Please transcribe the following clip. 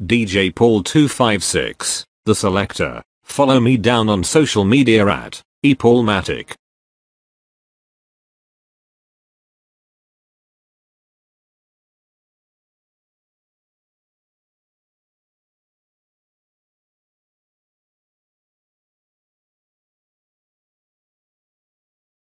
DJ Paul 256, The Selector. Follow me down on social media at epaulmatic.